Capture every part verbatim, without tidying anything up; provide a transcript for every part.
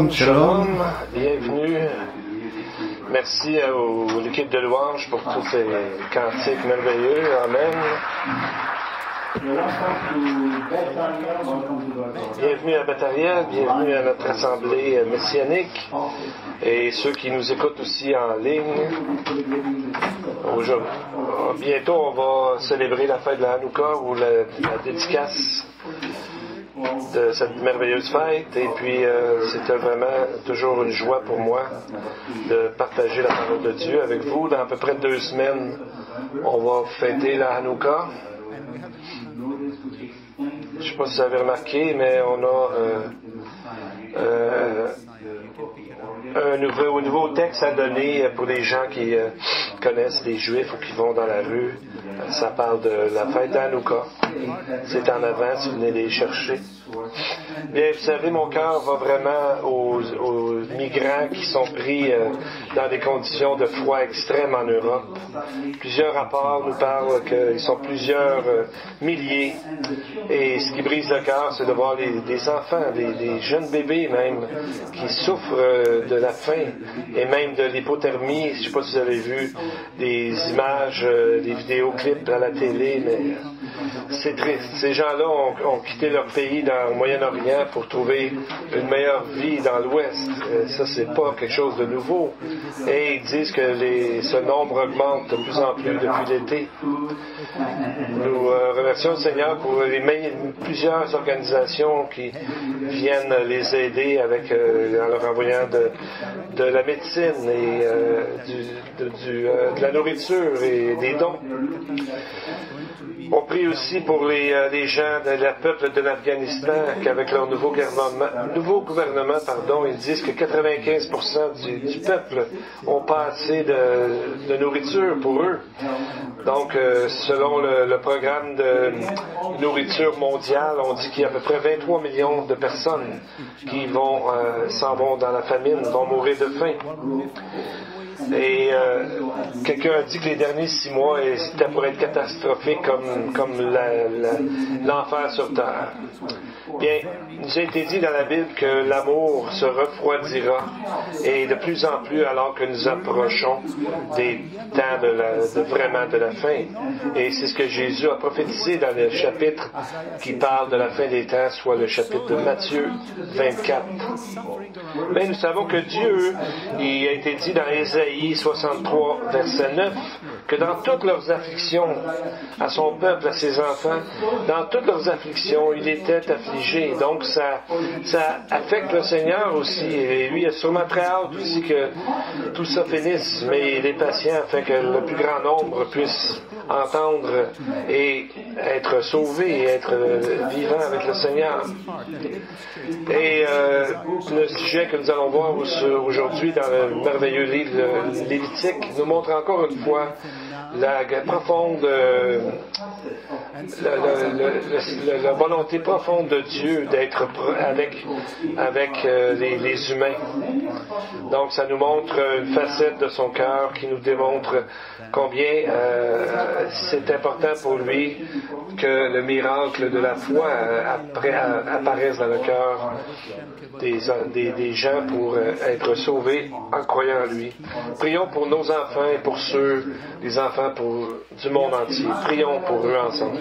Shalom, shalom. Bienvenue. Merci à l'équipe de louange pour tous ces cantiques merveilleux. Amen. Bienvenue à Bethariel, bienvenue à notre assemblée messianique et ceux qui nous écoutent aussi en ligne. Aujourd'hui, bientôt, on va célébrer la fête de la Hanouka ou la, la dédicace de cette merveilleuse fête, et puis euh, c'était vraiment toujours une joie pour moi de partager la parole de Dieu avec vous. Dans à peu près deux semaines, on va fêter la Hanouka. Je ne sais pas si vous avez remarqué, mais on a euh, euh, un nouveau, un nouveau texte à donner pour les gens qui euh, connaissent les Juifs ou qui vont dans la rue. Ça parle de la fête d'Hanouka. C'est en avant si vous venez les chercher. Bien, vous savez, mon cœur va vraiment aux, aux migrants qui sont pris euh, dans des conditions de froid extrême en Europe. Plusieurs rapports nous parlent qu'ils sont plusieurs euh, milliers. Et ce qui brise le cœur, c'est de voir les, des enfants, des, des jeunes bébés même, qui souffrent euh, de la faim et même de l'hypothermie. Je ne sais pas si vous avez vu des images, euh, des vidéoclips à la télé, mais c'est triste. Ces gens-là ont, ont quitté leur pays dans, au Moyen-Orient pour trouver une meilleure vie dans l'Ouest. Euh, ça, c'est pas quelque chose de nouveau. Et ils disent que les, ce nombre augmente de plus en plus depuis l'été. Nous euh, remercions le Seigneur pour les plusieurs organisations qui viennent les aider avec, euh, en leur envoyant de, de la médecine et euh, du, de, du, euh, de la nourriture et des dons. On prie aussi pour les, euh, les gens, de la peuple de l'Afghanistan, qu'avec leur nouveau gouvernement, nouveau gouvernement pardon, ils disent que quatre-vingt-quinze pour cent du, du peuple ont pas assez de, de nourriture pour eux. Donc, euh, selon le, le programme de nourriture mondiale, on dit qu'il y a à peu près vingt-trois millions de personnes qui vont euh, s'en vont dans la famine, vont mourir de faim. Et euh, quelqu'un a dit que les derniers six mois c'était pour être catastrophique comme, comme la, la, l'enfer sur terre. Bien, il nous a été dit dans la Bible que l'amour se refroidira et de plus en plus alors que nous approchons des temps de, la, de vraiment de la fin. Et c'est ce que Jésus a prophétisé dans le chapitre qui parle de la fin des temps, soit le chapitre de Matthieu vingt-quatre. Mais nous savons que Dieu, il a été dit dans Ésaïe soixante-trois, verset neuf, que dans toutes leurs afflictions, à son peuple, à ses enfants, dans toutes leurs afflictions, il était affligé. Donc ça, ça affecte le Seigneur aussi. Et lui a sûrement très hâte aussi que tout ça finisse, mais il est patient afin que le plus grand nombre puisse entendre et être sauvé et être vivant avec le Seigneur. Et euh, le sujet que nous allons voir aujourd'hui dans le merveilleux livre Lévitique nous montre encore une fois la profonde, euh, la, la, la, la volonté profonde de Dieu d'être avec, avec euh, les, les humains. Donc ça nous montre une facette de son cœur qui nous démontre combien euh, c'est important pour lui que le miracle de la foi euh, après, apparaisse dans le cœur des, des, des gens pour euh, être sauvés en croyant en lui. Prions pour nos enfants et pour ceux, les enfants pour, du monde entier. Prions pour eux ensemble.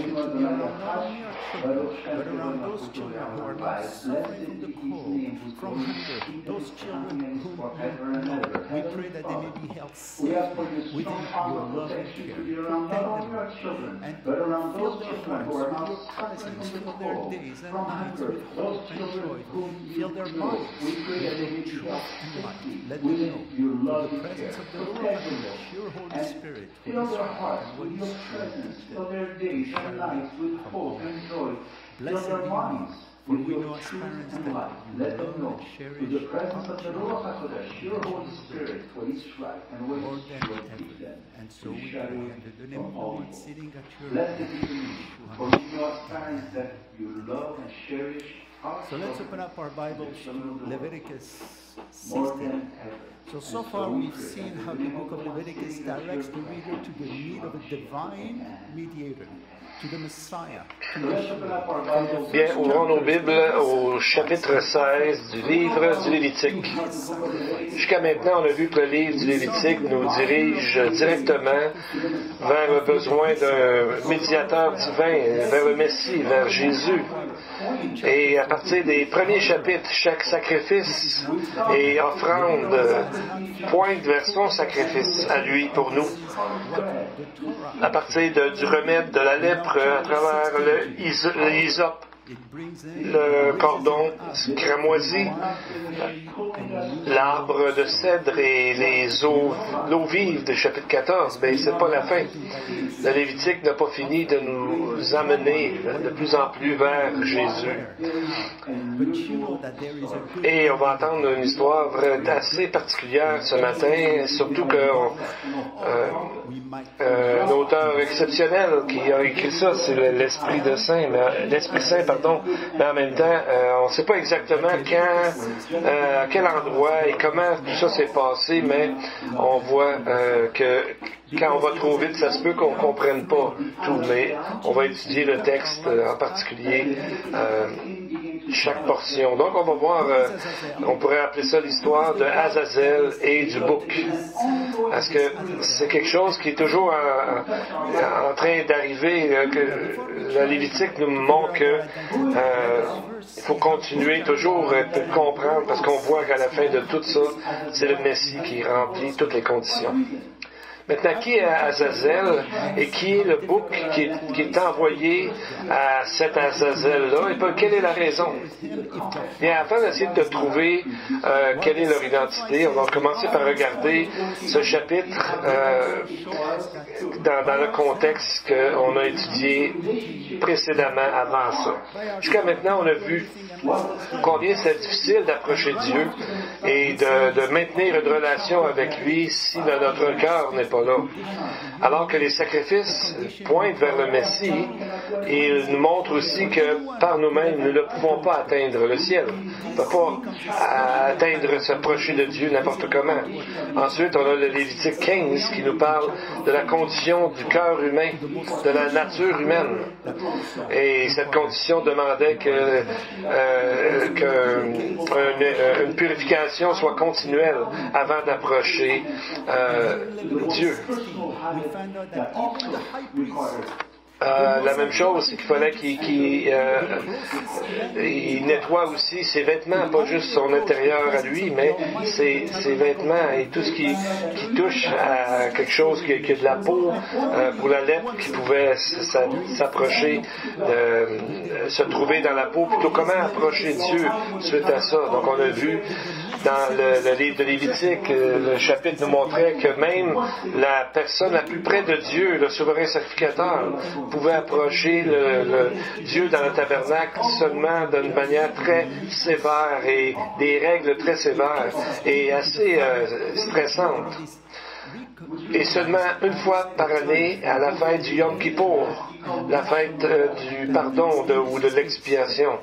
But around those children who are not suffering the cold, from hunger, those children whom you know, we pray that they may be held safe within your love and care. Protect them and fill their hearts with your presence, fill their days and nights with hope and joy, fill their minds with your truth and light. Let them know the presence of the Lord and the pure Holy Spirit, fill their hearts with your presence, fill their days and nights with hope and joy. Fill their minds with your truth and light. Let them know through the presence of the Ruach HaKodesh, your Holy Spirit, what is right and what is true to them. And so we pray under the name of the one sitting at your Blessed be the name, for you are parents that you love and cherish. So let's open up our Bibles to Leviticus More sixteen. than ever. So, so far we've seen how the book of Leviticus directs the reader to the need of a divine mediator. Bien, ouvrons nos Bibles au chapitre seize du livre du Lévitique. Jusqu'à maintenant, on a vu que le livre du Lévitique nous dirige directement vers le besoin d'un médiateur divin, vers le Messie, vers Jésus. Et à partir des premiers chapitres, chaque sacrifice et offrande pointe vers son sacrifice à lui pour nous. À partir de, du remède de la lèpre à travers le hysope, le cordon cramoisi, l'arbre de cèdre et les eaux, l'eau vive du chapitre quatorze, mais c'est pas la fin. Le Lévitique n'a pas fini de nous amener de plus en plus vers Jésus. Et on va entendre une histoire assez particulière ce matin, surtout que euh, euh, un auteur exceptionnel qui a écrit ça, c'est l'Esprit de Saint, mais, l'Esprit Saint, pardon, mais en même temps, euh, on ne sait pas exactement quand, euh, à quel endroit et comment tout ça s'est passé, mais on voit euh, que quand on va trop vite, ça se peut qu'on ne comprenne pas tout, mais on va étudier le texte en particulier, euh, chaque portion. Donc on va voir, euh, on pourrait appeler ça l'histoire de Azazel et du bouc. Parce que c'est quelque chose qui est toujours en, en train d'arriver, euh, que la Lévitique nous montre que euh, il faut continuer toujours euh, pour comprendre, parce qu'on voit qu'à la fin de tout ça, c'est le Messie qui remplit toutes les conditions. Maintenant, qui est Azazel et qui est le bouc qui est, qui est envoyé à cet Azazel-là et pas, quelle est la raison? Bien, afin d'essayer de trouver euh, quelle est leur identité, on va commencer par regarder ce chapitre euh, dans, dans le contexte qu'on a étudié précédemment avant ça. Jusqu'à maintenant, on a vu combien c'est difficile d'approcher Dieu et de, de maintenir une relation avec lui si notre cœur n'est pas là. Alors que les sacrifices pointent vers le Messie, et ils nous montrent aussi que par nous-mêmes, nous ne pouvons pas atteindre le ciel. On ne peut pas atteindre, s'approcher de Dieu n'importe comment. Ensuite, on a le Lévitique quinze qui nous parle de la condition du cœur humain, de la nature humaine. Et cette condition demandait que, euh, que une purification soit continuelle avant d'approcher euh, Dieu. Euh, la même chose, c'est qu'il fallait qu'il, qu'il euh, il nettoie aussi ses vêtements, pas juste son intérieur à lui, mais ses, ses vêtements et tout ce qui, qui touche à quelque chose qui, qui a de la peau, euh, pour la lèpre qui pouvait s'approcher, euh, se trouver dans la peau, plutôt comment approcher Dieu suite à ça. Donc on a vu dans le, le livre de Lévitique, le chapitre nous montrait que même la personne la plus près de Dieu, le souverain sacrificateur, pouvait approcher le, le Dieu dans le tabernacle seulement d'une manière très sévère et des règles très sévères et assez euh, stressantes. Et seulement une fois par année, à la fête du Yom Kippour, la fête euh, du pardon de, ou de l'expiation.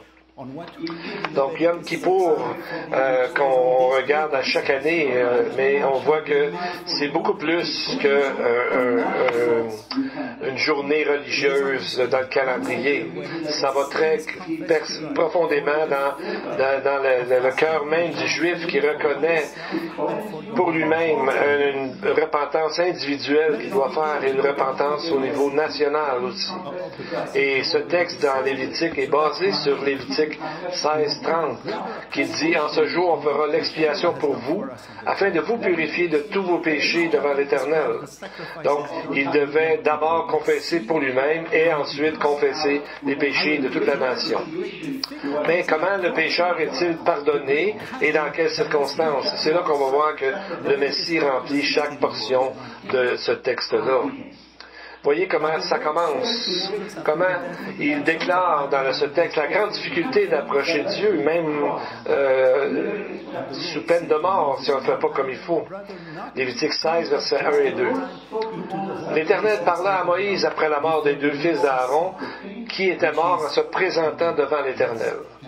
Donc Yom Kippour, euh, qu'on regarde à chaque année, euh, mais on voit que c'est beaucoup plus que euh, euh, une journée religieuse dans le calendrier. Ça va très pers- profondément dans, dans, dans le, le cœur même du Juif qui reconnaît pour lui-même une repentance individuelle qu'il doit faire et une repentance au niveau national aussi. Et ce texte dans Lévitique est basé sur Lévitique seize trente, qui dit « En ce jour, on fera l'expiation pour vous, afin de vous purifier de tous vos péchés devant l'Éternel. » Donc, il devait d'abord confesser pour lui-même et ensuite confesser les péchés de toute la nation. Mais comment le pécheur est-il pardonné et dans quelles circonstances? C'est là qu'on va voir que le Messie remplit chaque portion de ce texte-là. Voyez comment ça commence, comment il déclare dans ce texte la grande difficulté d'approcher Dieu, même euh, sous peine de mort si on ne fait pas comme il faut. Lévitique seize, versets un et deux. L'Éternel parla à Moïse après la mort des deux fils d'Aaron, qui étaient morts en se présentant devant l'Éternel.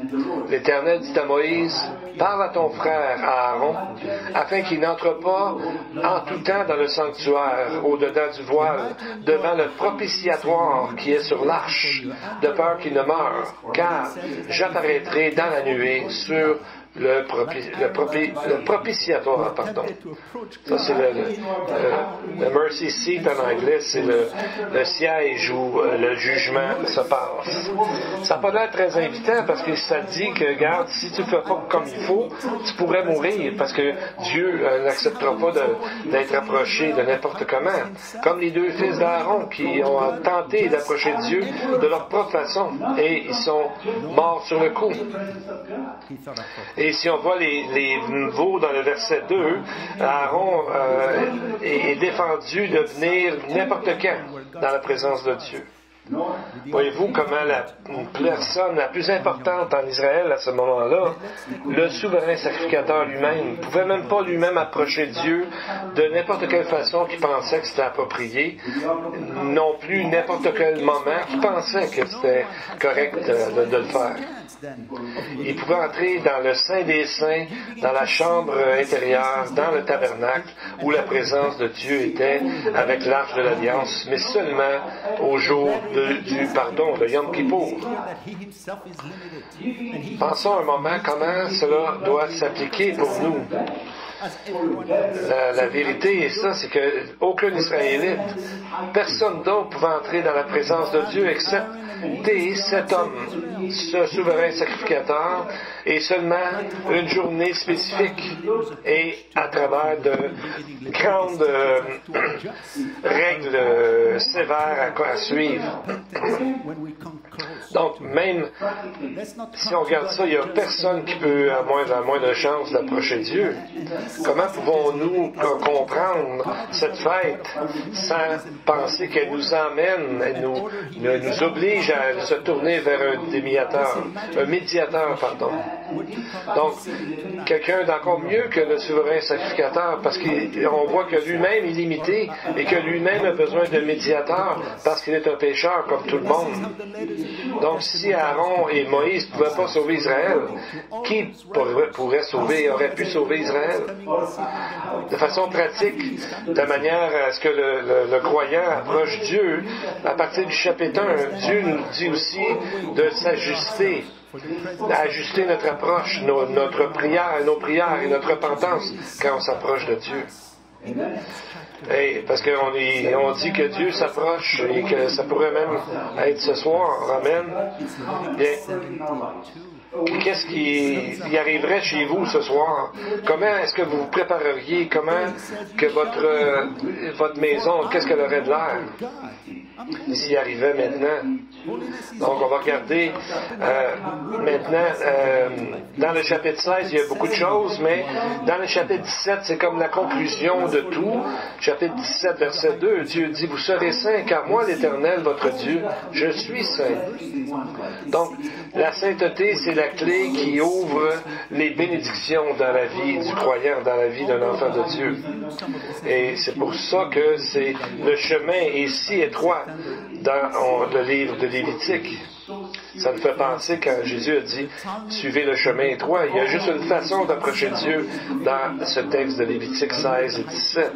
L'Éternel dit à Moïse, parle à ton frère Aaron, afin qu'il n'entre pas en tout temps dans le sanctuaire, au-dedans du voile, devant le propitiatoire qui est sur l'arche, de peur qu'il ne meure, car j'apparaîtrai dans la nuée sur le, propi, le, propi, le propitiatoire, pardon. Ça, c'est le, le, le, le mercy seat en anglais, c'est le, le siège où euh, le jugement se passe. Ça n'a pas l'air très invitant parce que ça dit que, regarde, si tu ne fais pas comme il faut, tu pourrais mourir parce que Dieu euh, n'acceptera pas de, d'être approché de n'importe comment. Comme les deux fils d'Aaron qui ont tenté d'approcher Dieu de leur propre façon et ils sont morts sur le coup. Et si on voit les, les veaux dans le verset deux, Aaron euh, est défendu de venir n'importe quand dans la présence de Dieu. Voyez-vous comment la personne la plus importante en Israël à ce moment-là, le souverain sacrificateur lui-même, ne pouvait même pas lui-même approcher Dieu de n'importe quelle façon qu'il pensait que c'était approprié, non plus n'importe quel moment qu'il pensait que c'était correct de, de, de le faire. Il pouvait entrer dans le Saint des Saints, dans la chambre intérieure, dans le tabernacle, où la présence de Dieu était avec l'arche de l'Alliance, mais seulement au jour de, du pardon, de Yom Kippour. Pensons un moment comment cela doit s'appliquer pour nous. La, la vérité, et ça, c'est qu'aucun Israélite, personne d'autre pouvait entrer dans la présence de Dieu excepté cet homme, ce souverain sacrificateur, et seulement une journée spécifique et à travers de grandes euh, règles euh, sévères à, à suivre. Donc, même si on regarde ça, il n'y a personne qui peut avoir la moindre chance d'approcher Dieu. Comment pouvons-nous comprendre cette fête sans penser qu'elle nous emmène, elle nous, nous oblige à se tourner vers un médiateur, un médiateur, pardon. Donc, quelqu'un d'encore mieux que le souverain sacrificateur, parce qu'on voit que lui-même est limité et que lui-même a besoin d'un médiateur parce qu'il est un pécheur comme tout le monde. Donc, si Aaron et Moïse ne pouvaient pas sauver Israël, qui pourrait, pourrait sauver, aurait pu sauver Israël? De façon pratique, de manière à ce que le, le, le croyant approche Dieu, à partir du chapitre un, Dieu nous dit aussi de s'ajuster, d'ajuster notre approche, nos, notre prière, nos prières et notre repentance quand on s'approche de Dieu. Et parce qu'on on dit que Dieu s'approche et que ça pourrait même être ce soir. Amen. Bien. Qu'est-ce qui, qui arriverait chez vous ce soir? Comment est-ce que vous vous prépareriez? Comment que votre, euh, votre maison, qu'est-ce qu'elle aurait de l'air? S'il arrivait maintenant. Donc, on va regarder euh, maintenant, euh, dans le chapitre seize, il y a beaucoup de choses, mais dans le chapitre dix-sept, c'est comme la conclusion de tout. Chapitre dix-sept, verset deux, Dieu dit, « Vous serez saints, car moi, l'Éternel, votre Dieu, je suis saint. » Donc, la sainteté, c'est la clé qui ouvre les bénédictions dans la vie du croyant, dans la vie d'un enfant de Dieu. Et c'est pour ça que c'est le chemin est si étroit dans on, le livre de Lévitique. Ça me fait penser quand Jésus a dit « Suivez le chemin étroit ». Il y a juste une façon d'approcher Dieu dans ce texte de Lévitique seize et dix-sept.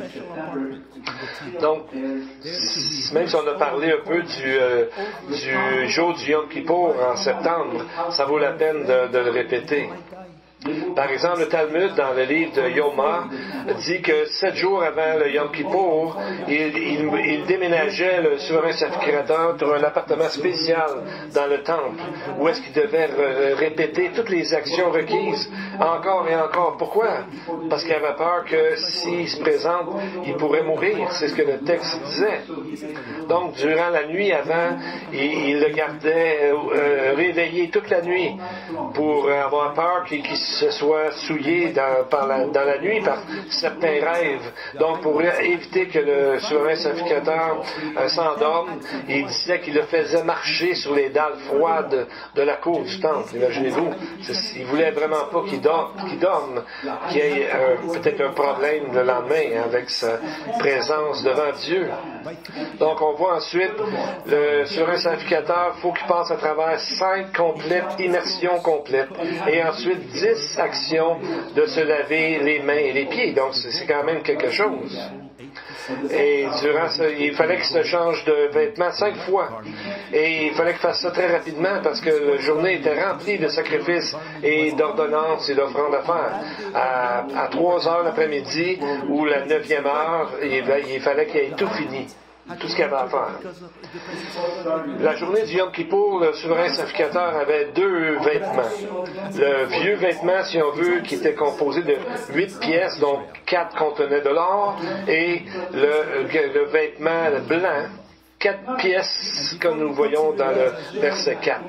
Donc, même si on a parlé un peu du, euh, du jour du Yom Kippour en septembre, ça vaut la peine de, de le répéter. Par exemple, le Talmud, dans le livre de Yoma, dit que sept jours avant le Yom Kippour, il, il, il déménageait le souverain sacrificateur dans un appartement spécial dans le temple, où est-ce qu'il devait re- répéter toutes les actions requises, encore et encore. Pourquoi? Parce qu'il avait peur que s'il se présente, il pourrait mourir. C'est ce que le texte disait. Donc, durant la nuit avant, il, il le gardait euh, réveillé toute la nuit pour avoir peur qu'il, qu'il se soit souillé dans, par la, dans la nuit par certains rêves. Donc, pour éviter que le souverain sacrificateur euh, s'endorme, il disait qu'il le faisait marcher sur les dalles froides de la cour du temple. Imaginez-vous, il voulait vraiment pas qu'il dorme, qu'il dorme, qu'il y ait euh, peut-être un problème le lendemain avec sa présence devant Dieu. Donc, on voit ensuite le souverain sacrificateur, il faut qu'il passe à travers cinq complètes, immersions complètes, et ensuite dix actions de se laver les mains et les pieds. Donc, c'est quand même quelque chose. Et durant ce, il fallait qu'il se change de vêtements cinq fois. Et il fallait qu'il fasse ça très rapidement parce que la journée était remplie de sacrifices et d'ordonnances et d'offrandes à faire. À, à trois heures l'après-midi ou la neuvième heure, il, il fallait qu'il ait tout fini. Tout ce qu'il avait à faire. La journée du Yom Kippour, le souverain sacrificateur avait deux vêtements. Le vieux vêtement, si on veut, qui était composé de huit pièces, dont quatre contenaient de l'or, et le, le vêtement blanc, quatre pièces, comme nous voyons dans le verset quatre.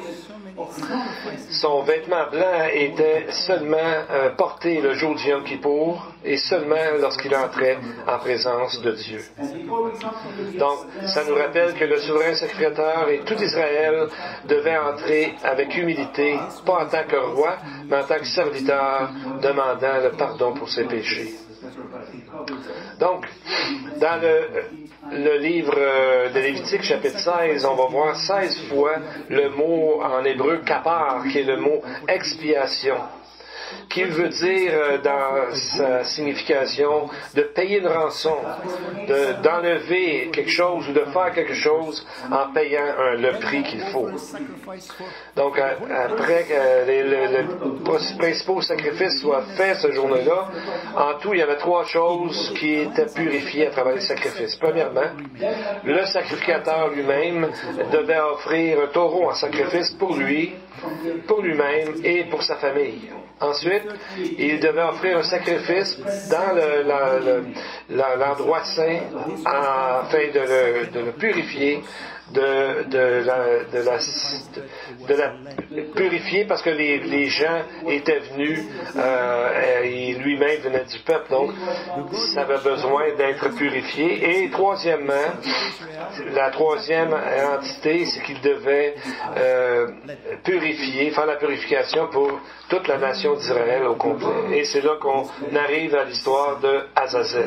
Son vêtement blanc était seulement euh, porté le jour du Yom Kippour et seulement lorsqu'il entrait en présence de Dieu. Donc, ça nous rappelle que le souverain sacrificateur et tout Israël devait entrer avec humilité, pas en tant que roi, mais en tant que serviteur, demandant le pardon pour ses péchés. Donc, dans le, le livre de Lévitique, chapitre seize, on va voir seize fois le mot en hébreu « kapar », qui est le mot « expiation », qui veut dire, dans sa signification, de payer une rançon, de, d'enlever quelque chose ou de faire quelque chose en payant un, le prix qu'il faut. Donc, après que les, les, les principaux sacrifices soient faits ce jour-là, en tout, il y avait trois choses qui étaient purifiées à travers les sacrifices. Premièrement, le sacrificateur lui-même devait offrir un taureau en sacrifice pour lui, pour lui-même et pour sa famille. Ensuite, il devait offrir un sacrifice dans le, la, le, la, l'endroit saint afin de le, de le purifier, de, de, la, de, la, de la purifier parce que les, les gens étaient venus euh, et lui-même venait du peuple, donc ça avait besoin d'être purifié. Et troisièmement, la troisième entité, c'est qu'il devait euh, purifier, faire la purification pour toute la nation d'Israël au complet. Et c'est là qu'on arrive à l'histoire de Azazel.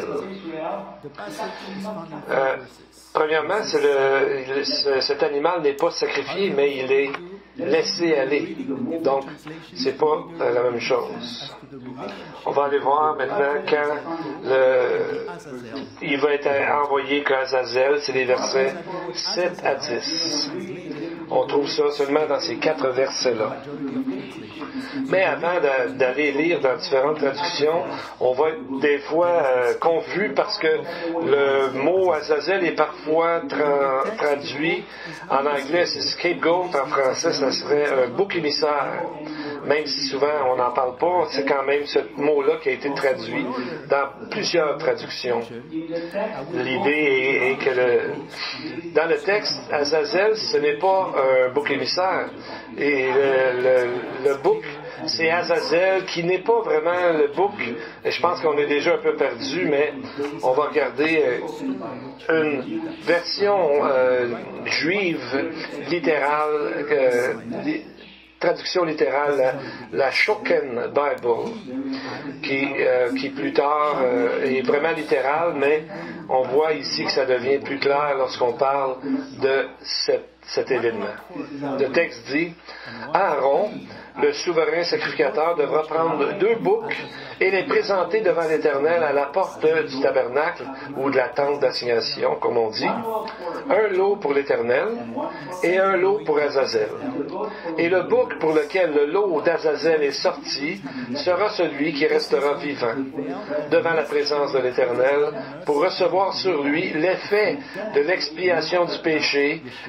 Euh, Premièrement, c'est le, le, cet animal n'est pas sacrifié, mais il est laissé aller. Donc, c'est pas euh, la même chose. On va aller voir maintenant quand le, il va être envoyé qu'Azazel, c'est les versets sept à dix. On trouve ça seulement dans ces quatre versets-là. Mais avant d'aller lire dans différentes traductions, on va être des fois euh, confus parce que le mot Azazel est parfois tra- traduit en anglais, c'est scapegoat, en français, ça serait un bouc émissaire. Même si souvent on n'en parle pas, c'est quand même ce mot-là qui a été traduit dans plusieurs traductions. L'idée est, est que le, dans le texte, Azazel, ce n'est pas un bouc émissaire. Et le, le, le bouc, c'est Azazel qui n'est pas vraiment le bouc. Et je pense qu'on est déjà un peu perdu, mais on va regarder une version euh, juive littérale, euh, traduction littérale, la, la Shoken Bible, qui, euh, qui plus tard euh, est vraiment littérale, mais on voit ici que ça devient plus clair lorsqu'on parle de cette, cet événement. Le texte dit « Aaron, le souverain sacrificateur, devra prendre deux boucs et les présenter devant l'Éternel à la porte du tabernacle ou de la tente d'assignation, comme on dit, un lot pour l'Éternel et un lot pour Azazel. Et le bouc pour lequel le lot d'Azazel est sorti sera celui qui restera vivant devant la présence de l'Éternel pour recevoir sur lui l'effet de l'expiation du péché et sera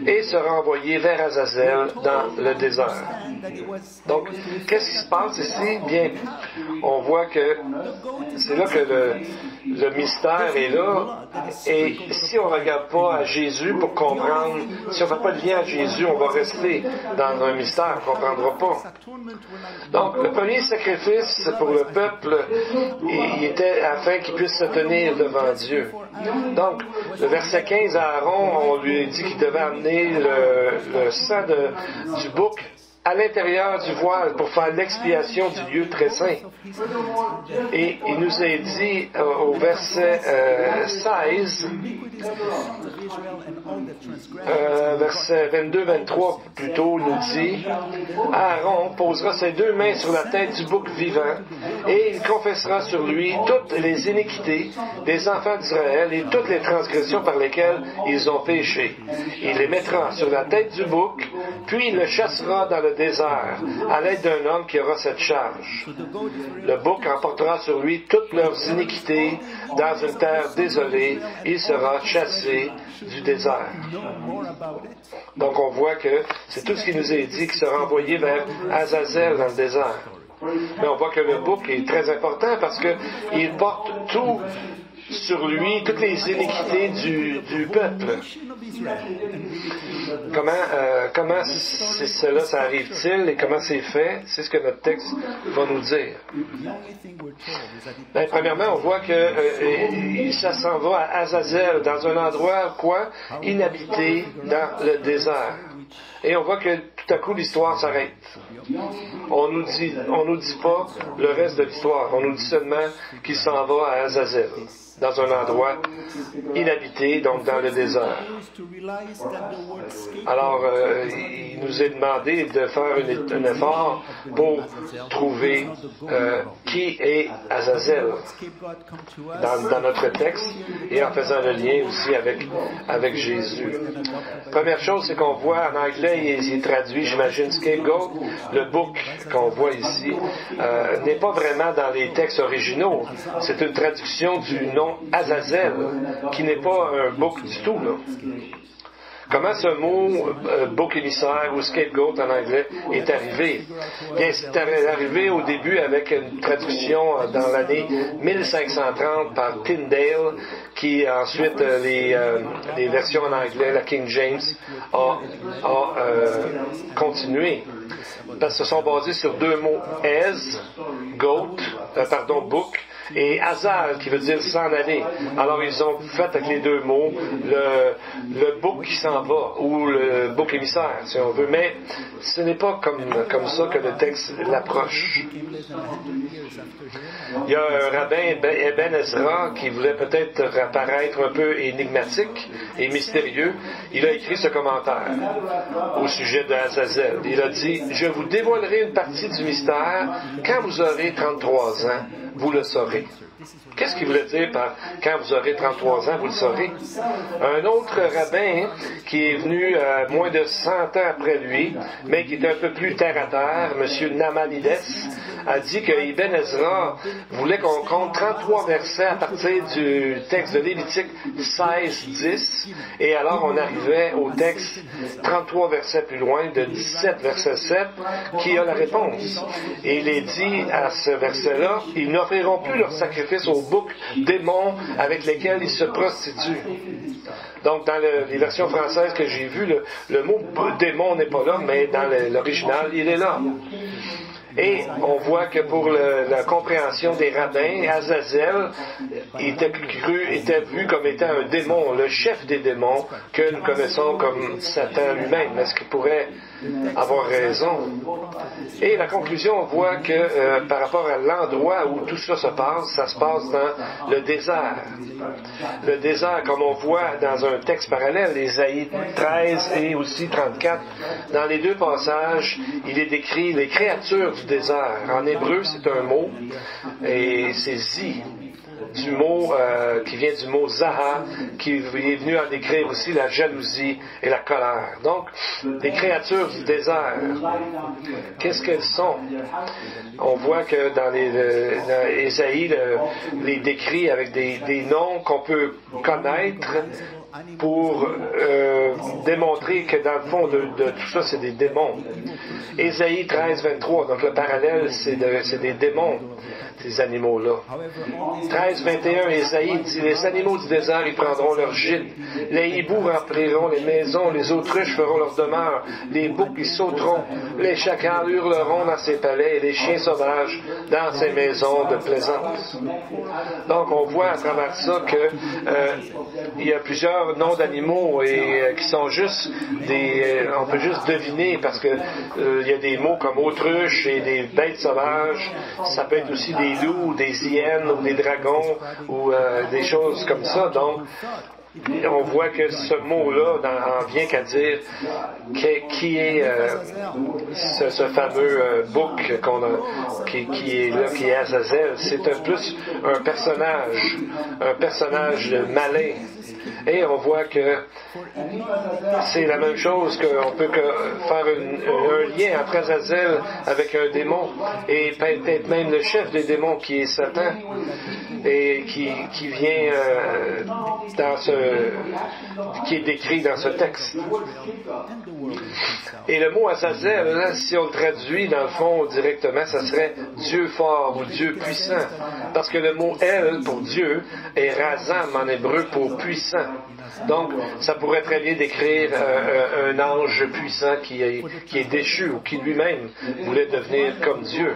sera envoyé vers Azazel dans le désert. Donc, qu'est-ce qui se passe ici? Bien, on voit que c'est là que le, le mystère est là. Et si on ne regarde pas à Jésus pour comprendre, si on ne fait pas de lien à Jésus, on va rester dans un mystère, on ne comprendra pas. Donc, le premier sacrifice pour le peuple, il était afin qu'il puisse se tenir devant Dieu. Donc, le verset quinze à Aaron, on lui dit qu'il devait amener le, le sang de, du bouc à l'intérieur du voile pour faire l'expiation du lieu très saint. Et il nous est dit euh, au verset euh, seize, euh, verset vingt-deux vingt-trois plutôt, nous dit, Aaron posera ses deux mains sur la tête du bouc vivant et il confessera sur lui toutes les iniquités des enfants d'Israël et toutes les transgressions par lesquelles ils ont péché. Il les mettra sur la tête du bouc, puis il le chassera dans le désert, à l'aide d'un homme qui aura cette charge. Le bouc emportera sur lui toutes leurs iniquités dans une terre désolée. Il sera chassé du désert. Donc on voit que c'est tout ce qui nous est dit qui sera envoyé vers Azazel dans le désert. Mais on voit que le bouc est très important parce qu'il porte tout sur lui, toutes les iniquités du, du peuple. Comment, euh, comment c'est cela, ça arrive-t-il et comment c'est fait? C'est ce que notre texte va nous dire. Ben, premièrement, on voit que euh, ça s'en va à Azazel, dans un endroit, quoi? Inhabité dans le désert. Et on voit que tout à coup l'histoire s'arrête. On nous dit, on nous dit pas le reste de l'histoire. On nous dit seulement qu'il s'en va à Azazel, dans un endroit inhabité, donc dans le désert. Alors, euh, il nous est demandé de faire une, un effort pour trouver euh, qui est Azazel dans, dans notre texte et en faisant le lien aussi avec, avec Jésus. Première chose, c'est qu'on voit en anglais, il est traduit, j'imagine, scapegoat. Le bouc qu'on voit ici euh, n'est pas vraiment dans les textes originaux. C'est une traduction du nom Azazel, qui n'est pas un bouc du tout, là. Comment ce mot euh, bouc émissaire ou scapegoat en anglais est arrivé? Bien, c'est arrivé au début avec une traduction dans l'année mille cinq cent trente par Tyndale, qui ensuite euh, les, euh, les versions en anglais, la King James, a, a euh, continué. Parce que ce sont basés sur deux mots, ez, goat, euh, pardon, bouc, et Azal, qui veut dire s'en aller. Alors ils ont fait avec les deux mots le, le bouc qui s'en va, ou le bouc émissaire, si on veut. Mais ce n'est pas comme, comme ça que le texte l'approche. Il y a un rabbin, Eben Ezra, qui voulait peut-être apparaître un peu énigmatique et mystérieux. Il a écrit ce commentaire au sujet de Azazel. Il a dit « Je vous dévoilerai une partie du mystère quand vous aurez trente-trois ans. Vous le saurez. » Qu'est-ce qu'il voulait dire par « quand vous aurez trente-trois ans, vous le saurez » ? Un autre rabbin qui est venu euh, moins de cent ans après lui, mais qui était un peu plus terre-à-terre, M. Namalides, a dit que Ibn Ezra voulait qu'on compte trente-trois versets à partir du texte de Lévitique seize dix, et alors on arrivait au texte trente-trois versets plus loin, de dix-sept verset sept, qui a la réponse. Et il est dit à ce verset-là, « Ils n'offriront plus leur sacrifice aux boucs démons avec lesquels ils se prostituent. » Donc, dans le, les versions françaises que j'ai vues, le, le mot démon n'est pas là, mais dans le, l'original, il est là. Et on voit que pour le, la compréhension des rabbins, Azazel était cru, était vu comme étant un démon, le chef des démons que nous connaissons comme Satan lui-même. Est-ce qu'il pourrait avoir raison? Et la conclusion, on voit que euh, par rapport à l'endroit où tout ça se passe, ça se passe dans le désert. Le désert, comme on voit dans un texte parallèle, Ésaïe treize et aussi trente-quatre, dans les deux passages, il est décrit les créatures du désert. En hébreu, c'est un mot, et c'est zi, du mot euh, qui vient du mot zaha, qui est venu en décrire aussi la jalousie et la colère. Donc, les créatures du désert, qu'est-ce qu'elles sont? On voit que dans les le, dans Ésaïe le, les décrit avec des, des noms qu'on peut connaître pour euh, démontrer que dans le fond de, de tout ça, c'est des démons. Ésaïe treize, vingt-trois, donc le parallèle, c'est, de, c'est des démons, ces animaux-là. treize, vingt et un, Ésaïe dit, les animaux du désert, ils prendront leur gîte. Les hiboux rempliront les maisons, les autruches feront leur demeure, les boucs, ils sauteront, les chacals hurleront dans ses palais, et les chiens sauvages dans ses maisons de plaisance. Donc, on voit à travers ça que euh, il y a plusieurs noms d'animaux et euh, qui sont juste des, euh, on peut juste deviner parce que euh, il y a des mots comme autruche et des bêtes sauvages. Ça peut être aussi des loups, des hyènes ou des dragons ou euh, des choses comme ça. Donc, on voit que ce mot-là en vient qu'à dire qui, qui est euh, ce, ce fameux euh, bouc qu'on a, qui, qui est là, qui est Azazel. C'est un plus un personnage, un personnage malin. Et on voit que c'est la même chose, qu'on peut que faire une, un lien entre Azazel avec un démon et peut-être même le chef des démons qui est Satan et qui, qui vient euh, dans ce qui est décrit dans ce texte. Et le mot Azazel, là, si on le traduit dans le fond directement, ça serait Dieu fort ou Dieu puissant. Parce que le mot El pour Dieu est Razam en hébreu pour puissant. Donc, ça pourrait très bien décrire euh, un ange puissant qui est, qui est déchu ou qui lui-même voulait devenir comme Dieu.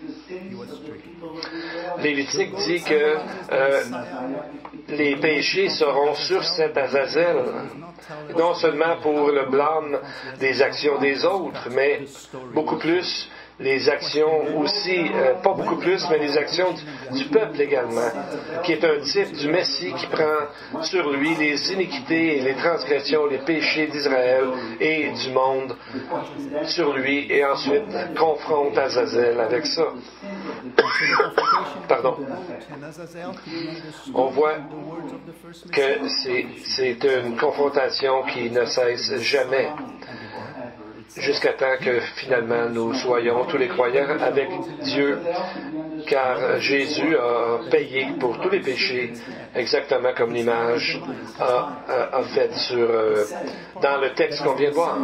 Lévitique dit que euh, les péchés seront sur cet Azazel, non seulement pour le blâme des actions des autres, mais beaucoup plus les actions aussi, euh, pas beaucoup plus, mais les actions du, du peuple également, qui est un type du Messie qui prend sur lui les iniquités, les transgressions, les péchés d'Israël et du monde sur lui, et ensuite confronte Azazel avec ça. Pardon. On voit que c'est, c'est une confrontation qui ne cesse jamais, jusqu'à temps que finalement nous soyons tous les croyants avec Dieu, car Jésus a payé pour tous les péchés, exactement comme l'image a, a, a fait sur, euh, dans le texte qu'on vient de voir.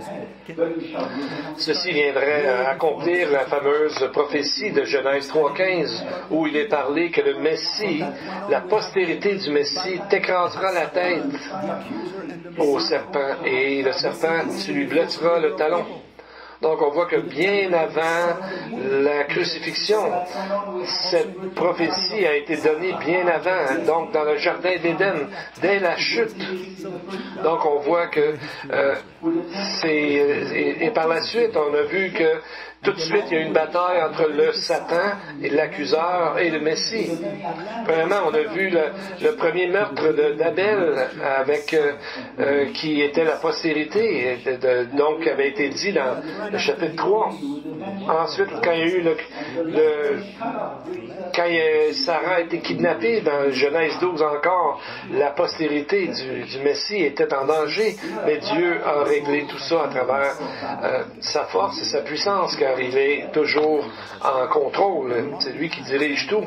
Ceci viendrait à accomplir la fameuse prophétie de Genèse trois quinze, où il est parlé que le Messie, la postérité du Messie, t'écrasera la tête au serpent, et le serpent, tu lui blottiras le talon. Donc, on voit que bien avant la crucifixion, cette prophétie a été donnée bien avant, donc dans le jardin d'Éden, dès la chute. Donc, on voit que euh, c'est... Et, et par la suite, on a vu que tout de suite, il y a une bataille entre le Satan et l'accuseur et le Messie. Premièrement, on a vu le, le premier meurtre de, d'Abel, avec euh, euh, qui était la postérité, de, de, donc qui avait été dit dans le chapitre trois. Ensuite, quand il y a eu le, le quand il y a, Sarah a été kidnappée dans Genèse douze encore, la postérité du, du Messie était en danger, mais Dieu a réglé tout ça à travers euh, sa force et sa puissance, car il est toujours en contrôle. C'est lui qui dirige tout.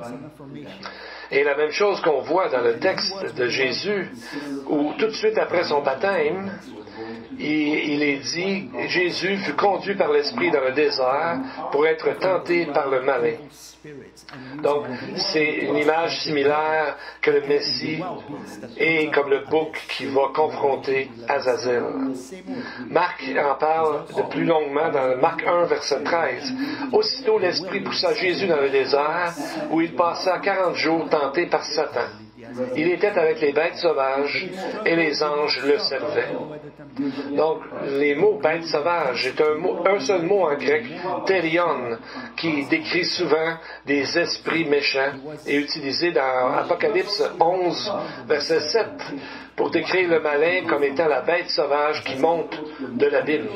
Et la même chose qu'on voit dans le texte de Jésus, où tout de suite après son baptême, il, il est dit, Jésus fut conduit par l'Esprit dans le désert pour être tenté par le malin. Donc, c'est une image similaire que le Messie est comme le bouc qui va confronter Azazel. Marc en parle de plus longuement dans Marc un, verset treize. Aussitôt l'Esprit poussa Jésus dans le désert, où il passa quarante jours tenté par Satan. Il était avec les bêtes sauvages et les anges le servaient. Donc, les mots bêtes sauvages est un, mot, un seul mot en grec, therion, qui décrit souvent des esprits méchants et utilisé dans Apocalypse onze, verset sept, pour décrire le malin comme étant la bête sauvage qui monte de l'abîme.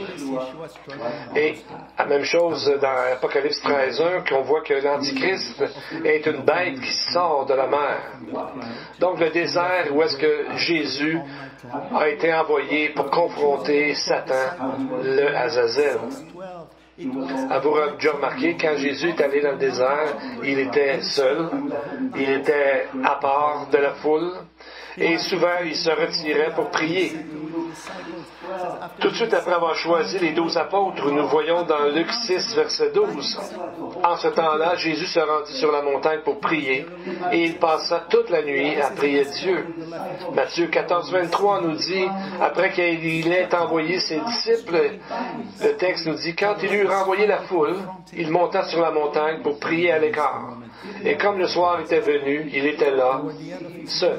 Et la même chose dans Apocalypse treize un, qu'on voit que l'Antichrist est une bête qui sort de la mer. Donc le désert où est-ce que Jésus a été envoyé pour confronter Satan, le Azazel. Avez-vous déjà remarqué, quand Jésus est allé dans le désert, il était seul, il était à part de la foule, et souvent il se retirait pour prier. Tout de suite après avoir choisi les douze apôtres, nous voyons dans Luc six, verset douze, en ce temps-là, Jésus se rendit sur la montagne pour prier, et il passa toute la nuit à prier Dieu. Matthieu quatorze, vingt-trois nous dit, après qu'il ait envoyé ses disciples, le texte nous dit, quand il eut renvoyé la foule, il monta sur la montagne pour prier à l'écart. Et comme le soir était venu, il était là, seul.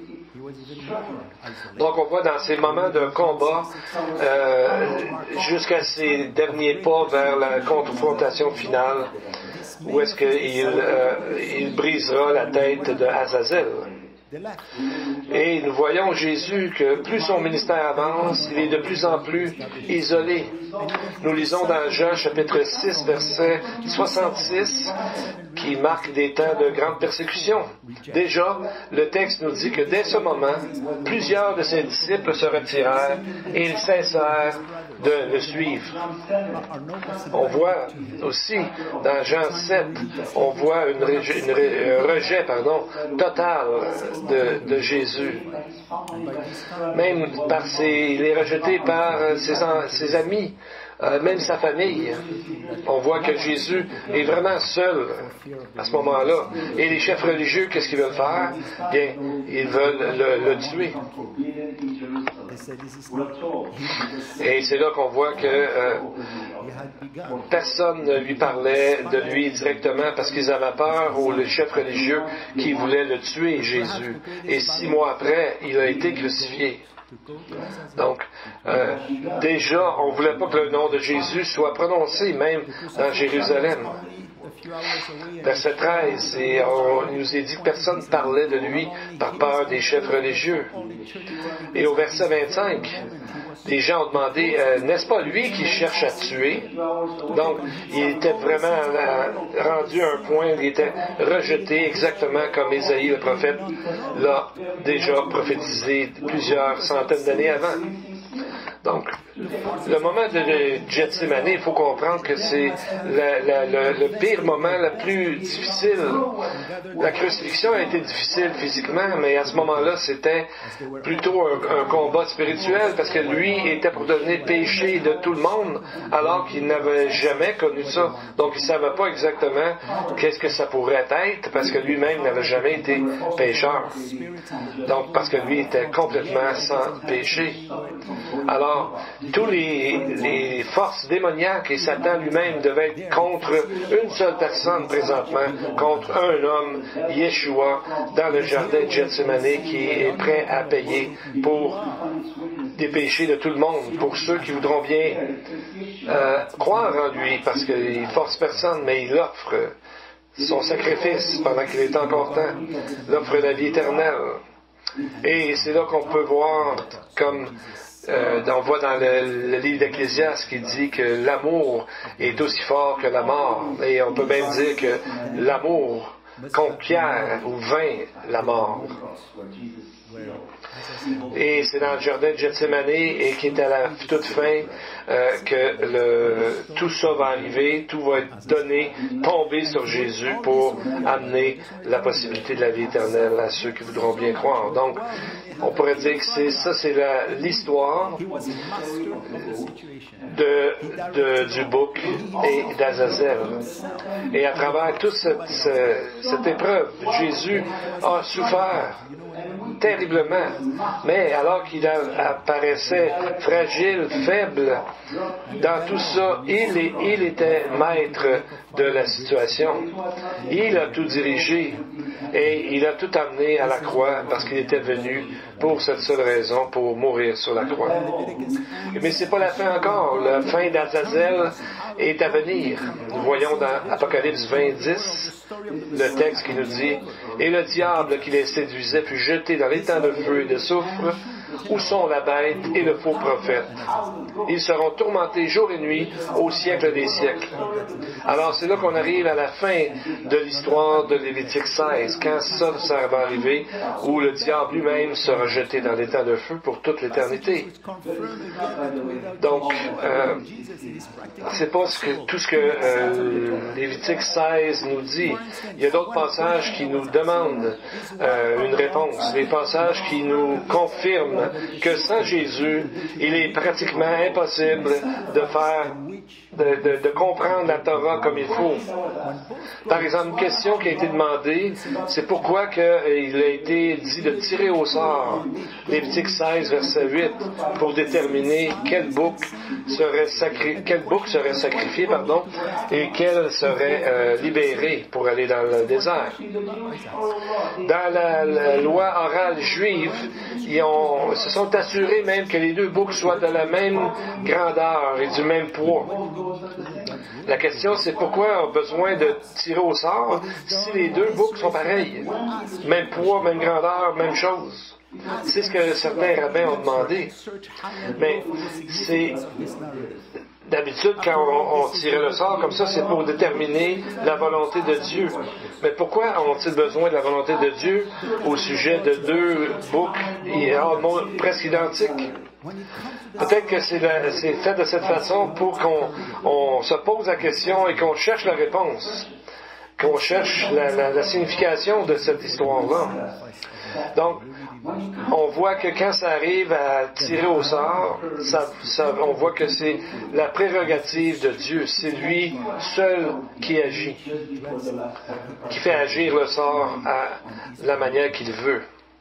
Donc on voit dans ces moments de combat, euh, jusqu'à ces derniers pas vers la confrontation finale, où est-ce qu'il euh, il brisera la tête de Azazel. Et nous voyons Jésus que plus son ministère avance, il est de plus en plus isolé. Nous lisons dans Jean chapitre six, verset soixante-six, qui marque des temps de grande persécution. Déjà, le texte nous dit que dès ce moment, plusieurs de ses disciples se retirèrent et ils cessèrent de le suivre. On voit aussi, dans Jean sept, on voit une rejet, une, un rejet pardon, total de, de Jésus. Même par ses, il est rejeté par ses, ses amis, euh, même sa famille. On voit que Jésus est vraiment seul à ce moment-là. Et les chefs religieux, qu'est-ce qu'ils veulent faire? Bien, ils veulent le, le tuer. Et c'est là qu'on voit que euh, personne ne lui parlait de lui directement parce qu'ils avaient peur, ou les chefs religieux qui voulaient le tuer, Jésus. Et six mois après, il a été crucifié. Donc, euh, déjà, on ne voulait pas que le nom de Jésus soit prononcé, même dans Jérusalem. Verset treize, et on nous est dit que personne ne parlait de lui par peur des chefs religieux. Et au verset vingt-cinq, les gens ont demandé, euh, n'est-ce pas lui qui cherche à tuer? Donc, il était vraiment euh, rendu à un point où il était rejeté, exactement comme Ésaïe le prophète l'a déjà prophétisé plusieurs centaines d'années avant. Donc, le moment de Gethsémani, il faut comprendre que c'est la, la, le, le pire moment, le plus difficile. La crucifixion a été difficile physiquement, mais à ce moment-là, c'était plutôt un, un combat spirituel, parce que lui était pour devenir péché de tout le monde, alors qu'il n'avait jamais connu ça. Donc, il ne savait pas exactement qu'est-ce que ça pourrait être, parce que lui-même n'avait jamais été pécheur. Donc, parce que lui était complètement sans péché. Alors, tous les, les forces démoniaques et Satan lui-même devaient être contre une seule personne présentement, contre un homme, Yeshua, dans le jardin de Gethsémani, qui est prêt à payer pour des péchés de tout le monde, pour ceux qui voudront bien euh, croire en lui, parce qu'il ne force personne, mais il offre son sacrifice pendant qu'il est encore temps, il offre la vie éternelle. Et c'est là qu'on peut voir comme Euh, on voit dans le, le livre d'Ecclésiaste qui dit que l'amour est aussi fort que la mort. Et on peut même dire que l'amour conquiert ou vainc la mort. Et c'est dans le jardin de Gethsémani, et qui est à la toute fin, euh, que le, tout ça va arriver, tout va être donné, tomber sur Jésus pour amener la possibilité de la vie éternelle à ceux qui voudront bien croire. Donc, on pourrait dire que c'est ça, c'est la, l'histoire de, de, du bouc et d'Azazel. Et à travers toute cette, cette, cette épreuve, Jésus a souffert terriblement, mais alors qu'il apparaissait fragile, faible, dans tout ça, il, est, il était maître de la situation. Il a tout dirigé et il a tout amené à la croix parce qu'il était venu pour cette seule raison, pour mourir sur la croix. Mais c'est pas la fin encore. La fin d'Azazel est à venir. Nous voyons dans Apocalypse vingt, dix, le texte qui nous dit « Et le diable qui les séduisait fut jeté dans l'étang de feu et de soufre, où sont la bête et le faux prophète? Ils seront tourmentés jour et nuit au siècle des siècles. Alors c'est là qu'on arrive à la fin de l'histoire de Lévitique seize, quand ça, ça va arriver, où le diable lui-même sera jeté dans l'étang de feu pour toute l'éternité. Donc, euh, c'est pas ce que, tout ce que euh, Lévitique seize nous dit. Il y a d'autres passages qui nous demandent euh, une réponse, des passages qui nous confirment que sans Jésus, il est pratiquement impossible de faire, de, de, de comprendre la Torah comme il faut. Par exemple, une question qui a été demandée, c'est pourquoi que, euh, il a été dit de tirer au sort Lévitique seize, verset huit, pour déterminer quel bouc serait, sacri- quel bouc serait sacrifié pardon, et quel serait euh, libéré pour aller dans le désert. Dans la, la loi orale juive, ils ont, se sont assurés même que les deux boucs soient de la même grandeur et du même poids. La question, c'est pourquoi on a besoin de tirer au sort si les deux boucs sont pareils? Même poids, même grandeur, même chose. C'est ce que certains rabbins ont demandé. Mais c'est... D'habitude, quand on, on tirait le sort comme ça, c'est pour déterminer la volonté de Dieu. Mais pourquoi ont-ils besoin de la volonté de Dieu au sujet de deux boucs presque identiques? Peut-être que c'est, la, c'est fait de cette façon pour qu'on on se pose la question et qu'on cherche la réponse, qu'on cherche la, la, la signification de cette histoire-là. Donc, on voit que quand ça arrive à tirer au sort, ça, ça, on voit que c'est la prérogative de Dieu. C'est lui seul qui agit, qui fait agir le sort à la manière qu'il veut.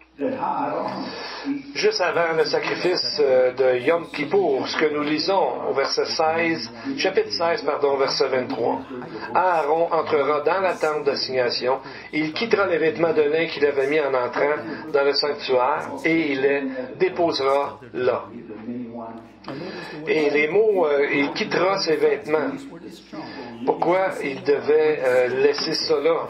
Juste avant le sacrifice de Yom Kippour, ce que nous lisons au verset seize, chapitre seize, pardon, verset vingt-trois. Aaron entrera dans la tente d'assignation, il quittera les vêtements de lin qu'il avait mis en entrant dans le sanctuaire et il les déposera là. Et les mots, euh, il quittera ses vêtements. Pourquoi il devait euh, laisser ça là?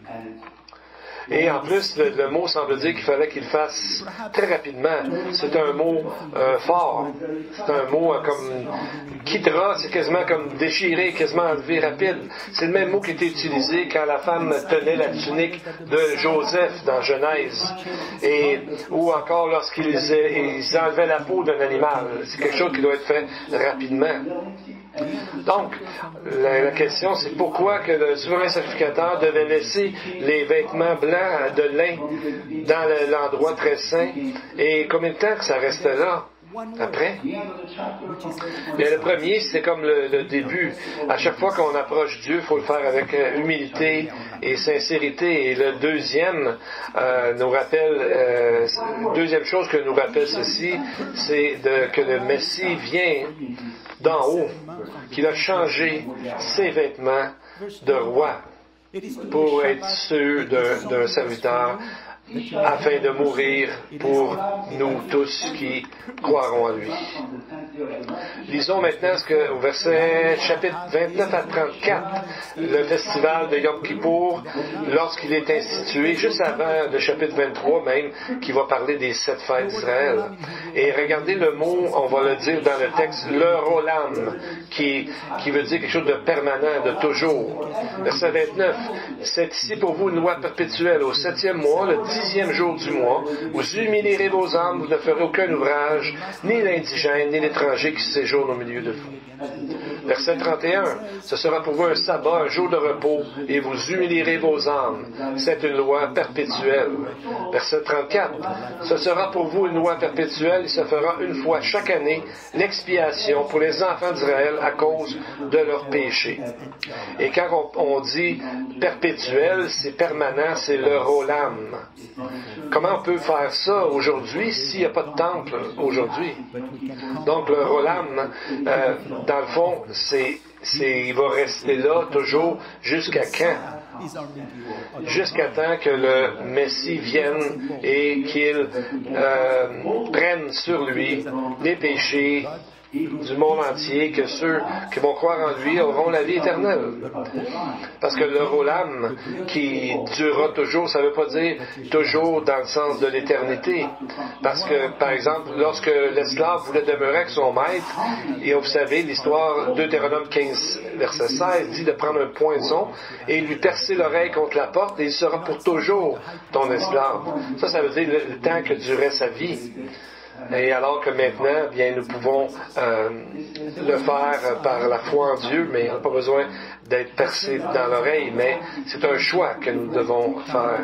Et en plus, le, le mot semble dire qu'il fallait qu'il fasse très rapidement. C'est un mot euh, fort. C'est un mot euh, comme quittera, c'est quasiment comme déchirer, quasiment enlever rapide. C'est le même mot qui était utilisé quand la femme tenait la tunique de Joseph dans Genèse. Et, ou encore lorsqu'ils ils enlevaient la peau d'un animal. C'est quelque chose qui doit être fait rapidement. Donc, la, la question, c'est pourquoi que le souverain sacrificateur devait laisser les vêtements blancs de lin dans le, l'endroit très saint, et combien de temps que ça restait là après? Mais le premier, c'est comme le, le début. À chaque fois qu'on approche Dieu, il faut le faire avec humilité et sincérité. Et le deuxième euh, nous rappelle, euh, deuxième chose que nous rappelle ceci, c'est de, que le Messie vient d'en haut, qu'il a changé ses vêtements de roi pour être ceux d'un, d'un serviteur, afin de mourir pour nous tous qui croirons en lui. Lisons maintenant ce que, au verset chapitre vingt-neuf à trente-quatre, le festival de Yom Kippour, lorsqu'il est institué, juste avant le chapitre vingt-trois même, qui va parler des sept fêtes d'Israël. Et regardez le mot, on va le dire dans le texte, le rolam, qui, qui veut dire quelque chose de permanent, de toujours. Verset vingt-neuf, c'est ici pour vous une loi perpétuelle. Au septième mois, le dixième jour du mois, vous humilierez vos âmes, vous ne ferez aucun ouvrage, ni l'indigène, ni l'étranger qui séjourne au milieu de vous. Verset trente et un, ce sera pour vous un sabbat, un jour de repos, et vous humilierez vos âmes. C'est une loi perpétuelle. Verset trente-quatre, ce sera pour vous une loi perpétuelle, il se fera une fois chaque année l'expiation pour les enfants d'Israël à cause de leurs péchés. Et quand on, on dit perpétuel, c'est permanent, c'est le rolam. Comment on peut faire ça aujourd'hui s'il n'y a pas de temple aujourd'hui? Donc le rolam, euh, dans le fond, c'est, c'est, il va rester là toujours jusqu'à quand? Jusqu'à temps que le Messie vienne et qu'il euh, prenne sur lui les péchés du monde entier que ceux qui vont croire en lui auront la vie éternelle. Parce que le rolam qui durera toujours, ça ne veut pas dire toujours dans le sens de l'éternité. Parce que, par exemple, lorsque l'esclave voulait demeurer avec son maître, et vous savez, l'histoire Deutéronome quinze, verset seize, dit de prendre un poinçon et lui percer l'oreille contre la porte, et il sera pour toujours ton esclave. Ça, ça veut dire le, le temps que durait sa vie. Et alors que maintenant, bien, nous pouvons euh, le faire par la foi en Dieu, mais on n'a pas besoin d'être percé dans l'oreille, mais c'est un choix que nous devons faire.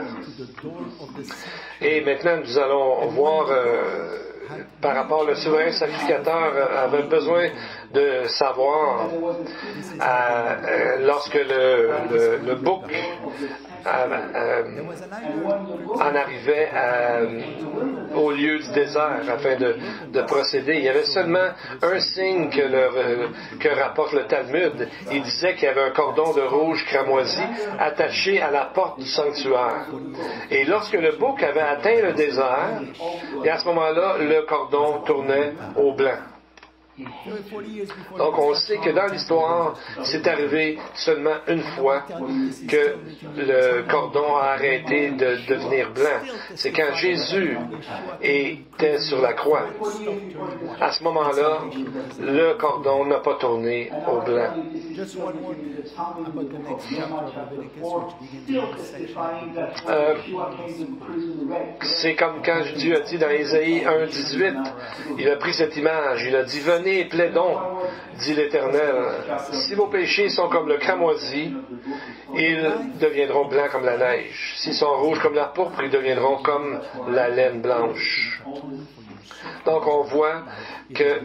Et maintenant, nous allons voir euh, par rapport au souverain sacrificateur avait besoin de savoir euh, euh, lorsque le, le, le bouc euh, euh, en arrivait à, au lieu du désert afin de, de procéder. Il y avait seulement un signe que, le, que rapporte le Talmud. Il disait qu'il y avait un cordon de rouge cramoisi attaché à la porte du sanctuaire. Et lorsque le bouc avait atteint le désert, et à ce moment-là, le cordon tournait au blanc. Donc on sait que dans l'histoire, c'est arrivé seulement une fois que le cordon a arrêté de devenir blanc. C'est quand Jésus était sur la croix. À ce moment-là, le cordon n'a pas tourné au blanc. Euh, c'est comme quand Dieu a dit dans Ésaïe un dix-huit, il a pris cette image, il a dit « Venez et plaidons, dit l'Éternel. Si vos péchés sont comme le cramoisi, ils deviendront blancs comme la neige. S'ils sont rouges comme la pourpre, ils deviendront comme la laine blanche. » Donc on voit que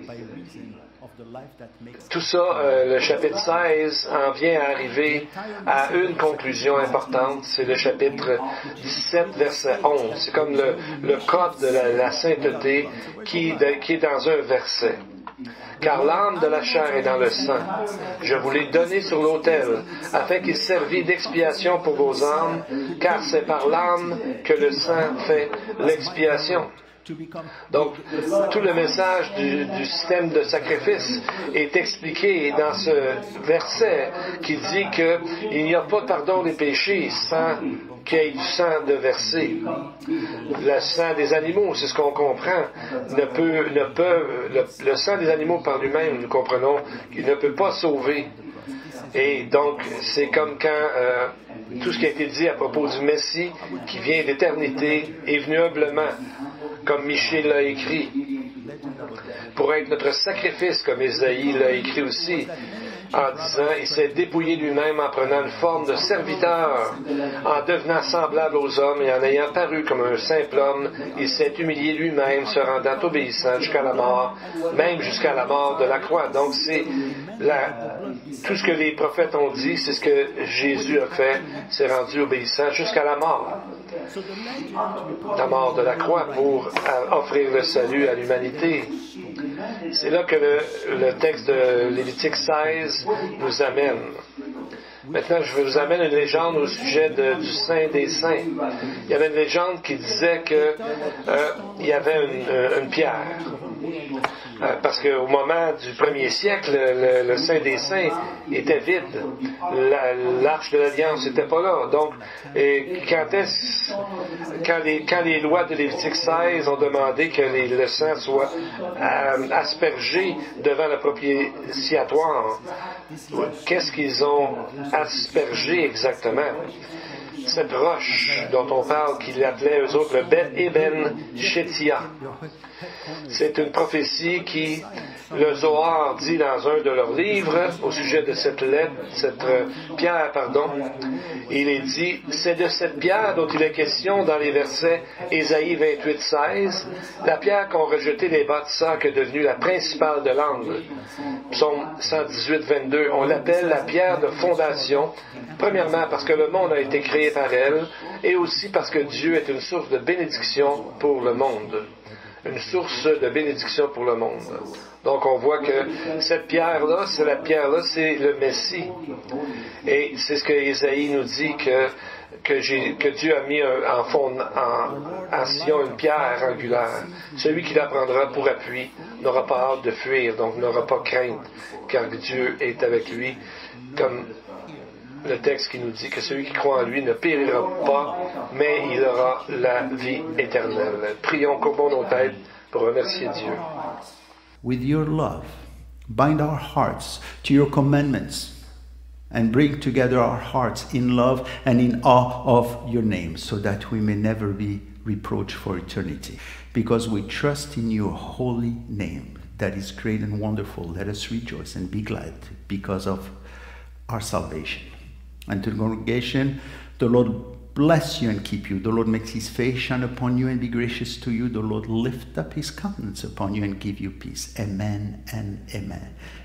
tout ça, euh, le chapitre seize en vient à arriver à une conclusion importante. C'est le chapitre dix-sept, verset onze. C'est comme le, le code de la, la sainteté qui, de, qui est dans un verset. Car l'âme de la chair est dans le sang. Je vous l'ai donné sur l'autel, afin qu'il servît d'expiation pour vos âmes, car c'est par l'âme que le sang fait l'expiation. Donc, tout le message du, du système de sacrifice est expliqué dans ce verset qui dit qu'il n'y a pas de pardon des péchés sans qu'il y ait du sang de versé. Le sang des animaux, c'est ce qu'on comprend, ne peut, ne peut, le, le sang des animaux par lui-même, nous comprenons, qu'il ne peut pas sauver. Et donc, c'est comme quand euh, tout ce qui a été dit à propos du Messie, qui vient d'éternité, est venu humblement, comme Michée l'a écrit, pour être notre sacrifice, comme Ésaïe l'a écrit aussi, en disant, il s'est dépouillé lui-même en prenant une forme de serviteur, en devenant semblable aux hommes et en ayant paru comme un simple homme, il s'est humilié lui-même, se rendant obéissant jusqu'à la mort, même jusqu'à la mort de la croix. Donc c'est la, tout ce que les prophètes ont dit, c'est ce que Jésus a fait, s'est rendu obéissant jusqu'à la mort. La mort de la croix pour offrir le salut à l'humanité. C'est là que le, le texte de Lévitique seize nous amène. Maintenant, je vous amène une légende au sujet de, du Saint des Saints. Il y avait une légende qui disait que euh, il y avait une, une pierre. Euh, parce qu'au moment du premier siècle, le, le Saint des Saints était vide. La, l'arche de l'Alliance n'était pas là. Donc, et quand, est-ce, quand, les, quand les lois de Lévitique seize ont demandé que les, le sang soit euh, aspergé devant le propitiatoire, qu'est-ce qu'ils ont aspergé exactement? Cette roche dont on parle, qu'ils appelaient eux autres le Bet Eben Shetia. C'est une prophétie qui, le Zohar dit dans un de leurs livres, au sujet de cette lettre, cette euh, pierre, pardon, il est dit, c'est de cette pierre dont il est question dans les versets Ésaïe vingt-huit seize, la pierre qu'ont rejetée les bâtisseurs qui est devenue la principale de l'angle. Psaume cent dix-huit vingt-deux, on l'appelle la pierre de fondation, premièrement parce que le monde a été créé par elle, et aussi parce que Dieu est une source de bénédiction pour le monde. Une source de bénédiction pour le monde. Donc on voit que cette pierre-là, c'est la pierre-là, c'est le Messie. Et c'est ce que Ésaïe nous dit que que, j'ai, que Dieu a mis en, fond, en, en Sion une pierre angulaire. Celui qui la prendra pour appui n'aura pas hâte de fuir, donc n'aura pas crainte, car Dieu est avec lui, comme le texte qui nous dit que celui qui croit en lui ne périra pas, mais il aura la vie éternelle. Prions, courbons nos têtes pour remercier Dieu. With your love, bind our hearts to your commandments and bring together our hearts in love and in awe of your name, so that we may never be reproached for eternity. Because we trust in your holy name that is great and wonderful, let us rejoice and be glad because of our salvation. And to the congregation, the Lord bless you and keep you. The Lord makes his face shine upon you and be gracious to you. The Lord lift up his countenance upon you and give you peace. Amen and amen.